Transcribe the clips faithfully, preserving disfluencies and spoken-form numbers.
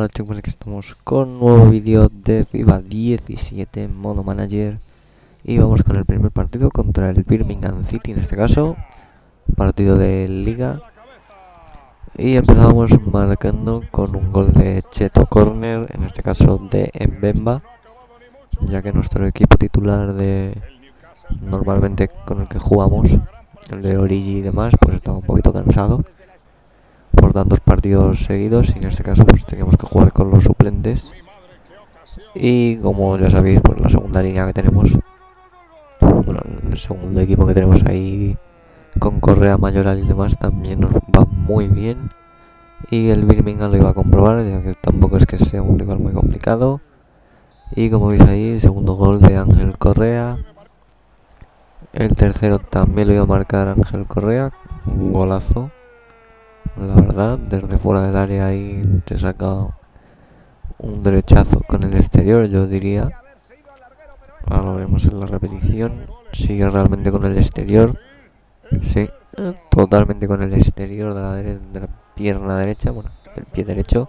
Hola chicos, aquí estamos con un nuevo vídeo de FIFA diecisiete modo manager. Y vamos con el primer partido contra el Birmingham City, en este caso partido de liga. Y empezamos marcando con un gol de Cheto Corner, en este caso de Mbemba, ya que nuestro equipo titular de normalmente con el que jugamos, el de Origi y demás, pues estaba un poquito cansado por tantos partidos seguidos, y en este caso pues teníamos que jugar con los suplentes. Y como ya sabéis, pues la segunda línea que tenemos, bueno, el segundo equipo que tenemos ahí con Correa, Mayoral y demás, también nos va muy bien. Y el Birmingham lo iba a comprobar, ya que tampoco es que sea un rival muy complicado. Y como veis ahí, el segundo gol de Ángel Correa. El tercero también lo iba a marcar Ángel Correa, un golazo. La verdad, desde fuera del área ahí se saca un derechazo con el exterior, yo diría. Ahora lo vemos en la repetición. Sigue realmente con el exterior. Sí, totalmente con el exterior de la, de la pierna derecha, bueno, del pie derecho.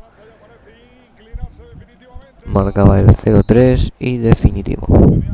Marcaba el cero tres y definitivo.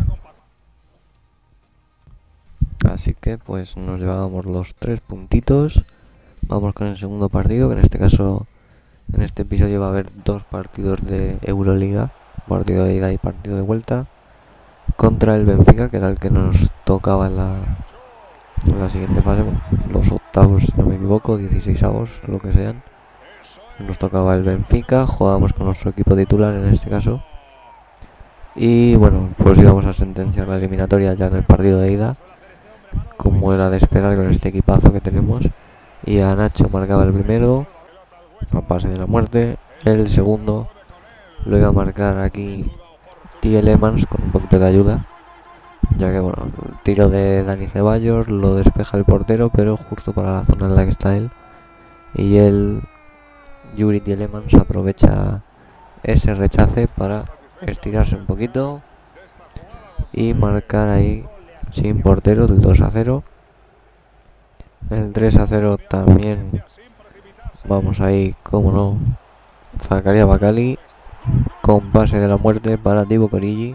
Así que pues nos llevábamos los tres puntitos. Vamos con el segundo partido, que en este caso, en este episodio va a haber dos partidos de Euroliga, partido de ida y partido de vuelta, contra el Benfica, que era el que nos tocaba en la, en la siguiente fase, bueno, los octavos, si no me equivoco, dieciseisavos, lo que sean. Nos tocaba el Benfica, jugábamos con nuestro equipo titular en este caso. Y bueno, pues íbamos a sentenciar la eliminatoria ya en el partido de ida, como era de esperar con este equipazo que tenemos. Y a Nacho marcaba el primero, a pase de la muerte. El segundo lo iba a marcar aquí Tielemans con un poquito de ayuda, ya que bueno, el tiro de Dani Ceballos lo despeja el portero, pero justo para la zona en la que está él. Y el Yuri Tielemans aprovecha ese rechace para estirarse un poquito y marcar ahí sin portero del dos a cero. El tres a cero también, vamos ahí, como no, Zakaria Bakali con pase de la muerte para Divock Origi.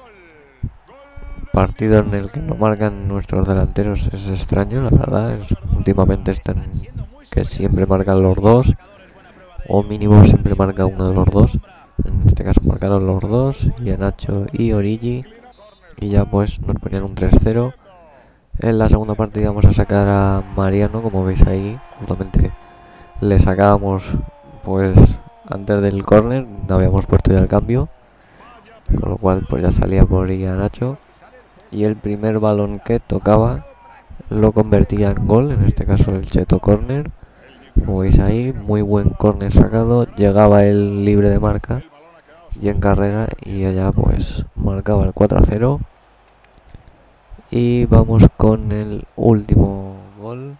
Partido en el que no marcan nuestros delanteros, es extraño, la verdad. Es, últimamente están que siempre marcan los dos, o mínimo siempre marca uno de los dos. En este caso marcaron los dos, y a Nacho y Origi, y ya pues nos ponían un tres cero. En la segunda parte íbamos a sacar a Mariano, como veis ahí, justamente le sacábamos pues antes del córner, no habíamos puesto ya el cambio, con lo cual pues ya salía por ahí a Nacho, y el primer balón que tocaba lo convertía en gol, en este caso el Cheto Corner. Como veis ahí, muy buen córner sacado, llegaba el libre de marca y en carrera, y allá pues marcaba el cuatro a cero. Y vamos con el último gol,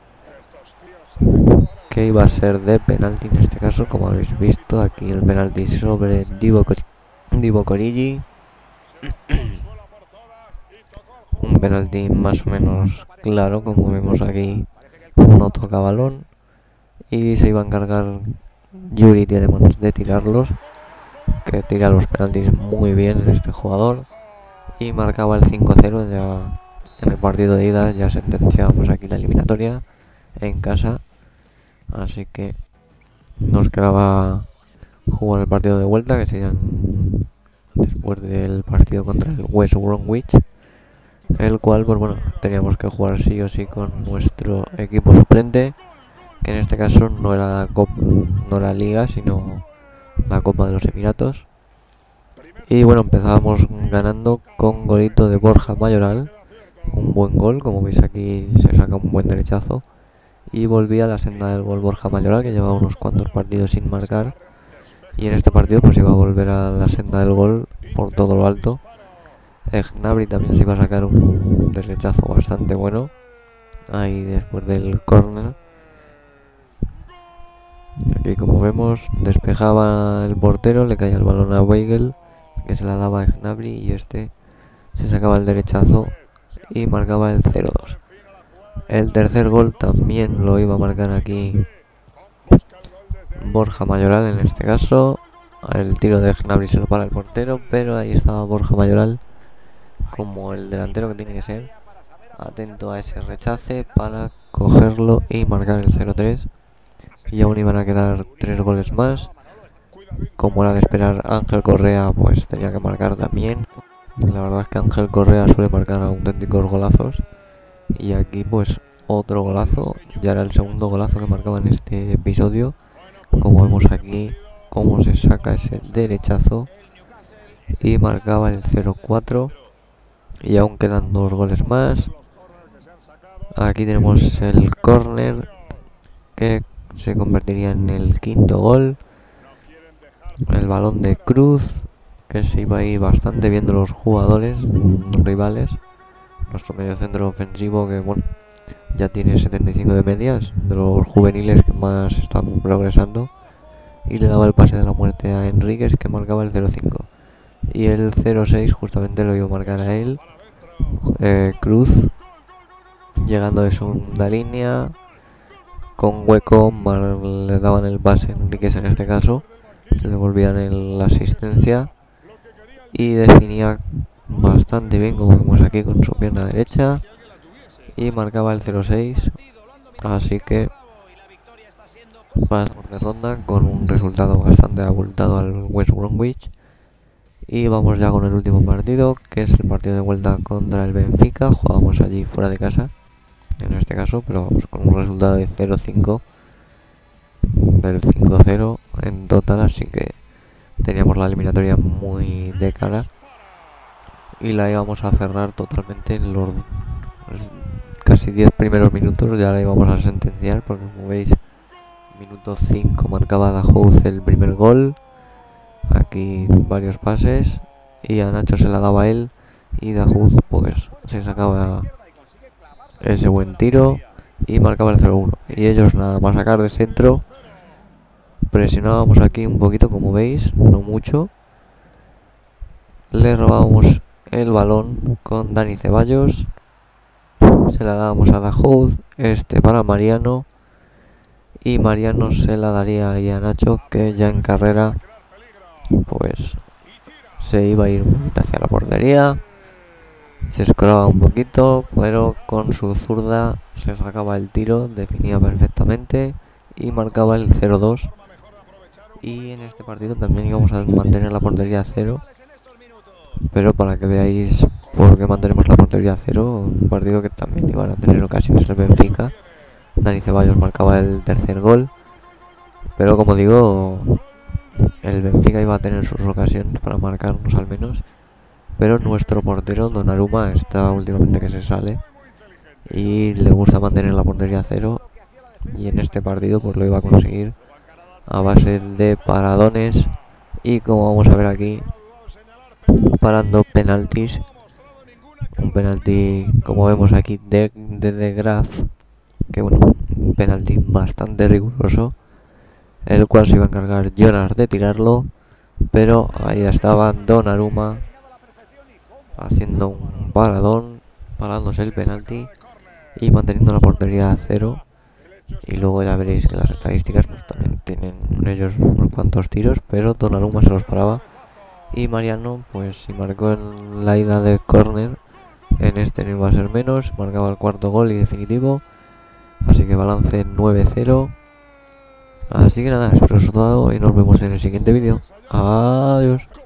que iba a ser de penalti en este caso, como habéis visto aquí el penalti sobre Divock Origi. Un penalti más o menos claro, como vemos aquí, no toca balón, y se iba a encargar Yuri Tielemans de tirarlos, que tira los penaltis muy bien en este jugador, y marcaba el cinco cero. Ya en el partido de ida ya sentenciábamos aquí la eliminatoria en casa, así que nos quedaba jugar el partido de vuelta, que serían después del partido contra el West Bromwich, el cual pues bueno, teníamos que jugar sí o sí con nuestro equipo suplente, que en este caso no era la Copa, no la Liga, sino la Copa de los Emiratos. Y bueno, empezábamos ganando con golito de Borja Mayoral, un buen gol, como veis aquí se saca un buen derechazo, y volvía a la senda del gol Borja Mayoral, que llevaba unos cuantos partidos sin marcar, y en este partido pues iba a volver a la senda del gol por todo lo alto. Gnabry también se iba a sacar un derechazo bastante bueno ahí después del córner. Aquí como vemos despejaba el portero, le caía el balón a Weigl, que se la daba a Gnabry, y este se sacaba el derechazo y marcaba el cero dos. El tercer gol también lo iba a marcar aquí Borja Mayoral en este caso. El tiro de Gnabry se lo para el portero, pero ahí estaba Borja Mayoral como el delantero que tiene que ser, atento a ese rechace para cogerlo y marcar el cero tres. Y aún iban a quedar tres goles más. Como era de esperar, Ángel Correa pues tenía que marcar también. La verdad es que Ángel Correa suele marcar auténticos golazos. Y aquí pues otro golazo. Ya era el segundo golazo que marcaba en este episodio. Como vemos aquí, cómo se saca ese derechazo. Y marcaba el cero cuatro. Y aún quedan dos goles más. Aquí tenemos el córner que se convertiría en el quinto gol. El balón de Cruz, que se iba ahí bastante viendo los jugadores rivales. Nuestro mediocentro ofensivo, que bueno, ya tiene setenta y cinco de medias, de los juveniles que más están progresando. Y le daba el pase de la muerte a Enríquez, que marcaba el cero cinco. Y el cero seis justamente lo iba a marcar a él, eh, Cruz, llegando de segunda línea. Con hueco le daban el pase a Enríquez en este caso. Se devolvían en la asistencia y definía bastante bien, como vemos aquí, con su pierna derecha, y marcaba el cero seis. Así que pasamos de ronda con un resultado bastante abultado al West Bromwich. Y vamos ya con el último partido, que es el partido de vuelta contra el Benfica. Jugábamos allí fuera de casa en este caso, pero vamos con un resultado de cero cinco, del cinco cero en total, así que teníamos la eliminatoria muy de cara y la íbamos a cerrar totalmente en los casi diez primeros minutos. Ya la íbamos a sentenciar, porque como veis, minuto cinco marcaba Dahoud el primer gol. Aquí varios pases y a Nacho se la daba a él, y Dahoud pues se sacaba ese buen tiro y marcaba el cero uno. Y ellos nada más sacar de centro, presionábamos aquí un poquito, como veis, no mucho. Le robábamos el balón con Dani Ceballos, se la dábamos a Dahoud, este para Mariano, y Mariano se la daría ahí a Nacho, que ya en carrera pues se iba a ir un poquito hacia la portería. Se escoraba un poquito, pero con su zurda se sacaba el tiro, definía perfectamente y marcaba el cero dos. Y en este partido también íbamos a mantener la portería a cero, pero para que veáis por qué mantenemos la portería a cero, un partido que también iban a tener ocasiones el Benfica. Dani Ceballos marcaba el tercer gol, pero como digo, el Benfica iba a tener sus ocasiones para marcarnos al menos. Pero nuestro portero, Donnarumma, está últimamente que se sale y le gusta mantener la portería a cero, y en este partido pues lo iba a conseguir a base de paradones y, como vamos a ver aquí, parando penaltis. Un penalti, como vemos aquí, de de, de Graf, que bueno, un penalti bastante riguroso, el cual se iba a encargar Jonas de tirarlo, pero ahí estaba Donnarumma haciendo un paradón, parándose el penalti y manteniendo la portería a cero. Y luego ya veréis que las estadísticas pues también tienen ellos unos cuantos tiros, pero Donnarumma se los paraba. Y Mariano, pues si marcó en la ida de córner, en este no iba a ser menos, marcaba el cuarto gol y definitivo. Así que balance nueve cero. Así que nada, espero os haya gustado y nos vemos en el siguiente vídeo. Adiós.